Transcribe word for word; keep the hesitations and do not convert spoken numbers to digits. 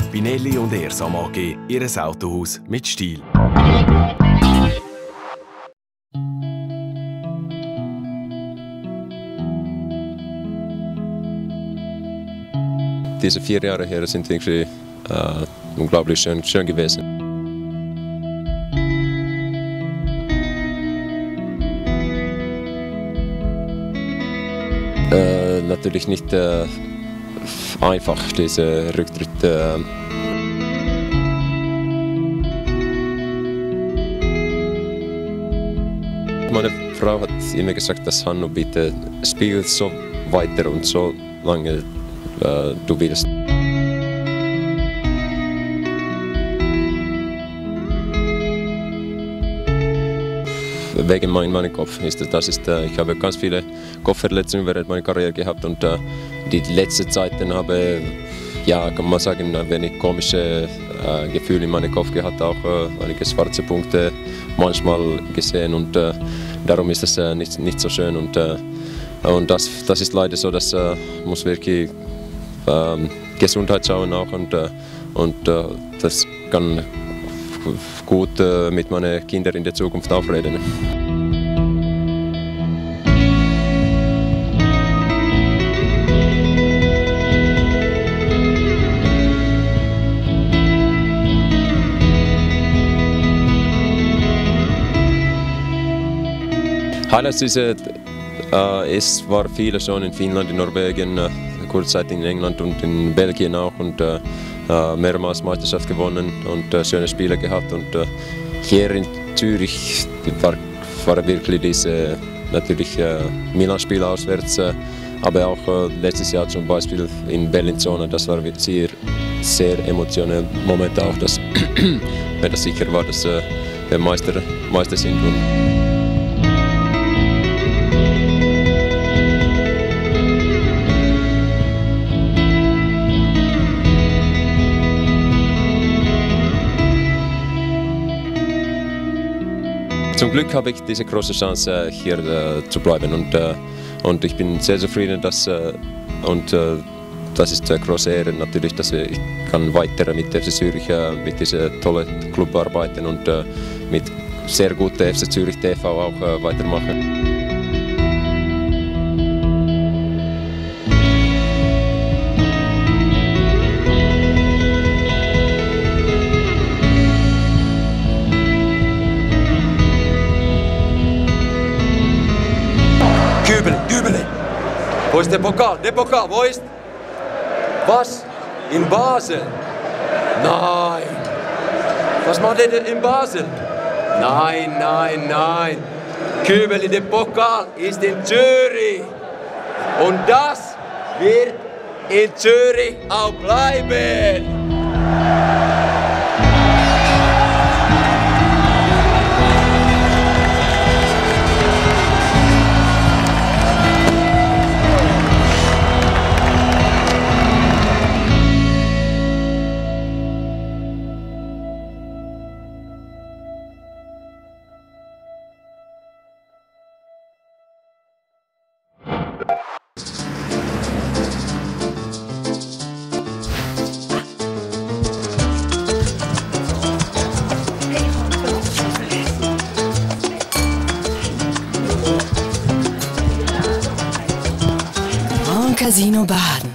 Spinelli und Ersam A G, ihr Autohaus mit Stil. Diese vier Jahre her sind wirklich äh, unglaublich schön, schön gewesen. Äh, natürlich nicht äh, einfach, diese Rücktritt. Äh, Meine Frau hat immer gesagt, dass Hanno bitte spielt so weiter und so lange äh, du willst. Wegen meinem, meinem Kopf ist das ist, äh, ich habe ganz viele Kopfverletzungen während meiner Karriere gehabt und äh, die letzten Zeiten habe, ja, kann man sagen, ein wenig komische äh, Gefühle in meinem Kopf gehabt, auch äh, einige schwarze Punkte manchmal gesehen und äh, darum ist es äh, nicht, nicht so schön und, äh, und das, das ist leider so, dass äh, muss wirklich äh, Gesundheit schauen auch und, äh, und äh, das kann gut äh, mit meinen Kindern in der Zukunft auch reden. Highlights diese, äh, es war viele schon in Finnland, in Norwegen, äh, kurzzeit in England und in Belgien auch und äh, mehrmals Meisterschaft gewonnen und äh, schöne Spiele gehabt und äh, hier in Zürich war, war wirklich diese natürlich äh, Milan-Spiel auswärts, äh, aber auch äh, letztes Jahr zum Beispiel in Bellinzona, das war sehr, sehr emotionale Moment auch, dass mir das sicher war, dass äh, wir Meister, Meister sind. Und zum Glück habe ich diese große Chance, hier äh, zu bleiben und, äh, und ich bin sehr zufrieden, dass, äh, und äh, das ist eine große Ehre natürlich, dass ich kann weiter mit F C Zürich, äh, mit diesem tollen Club arbeiten und äh, mit sehr guten F C Zürich T V auch äh, weitermachen. Kübele, Kübele! Wo ist der Pokal? Der Pokal, wo ist? Was? In Basel? Nein! Was macht ihr in Basel? Nein, nein, nein! Kübele, der Pokal ist in Zürich! Und das wird in Zürich auch bleiben! Casino Baden.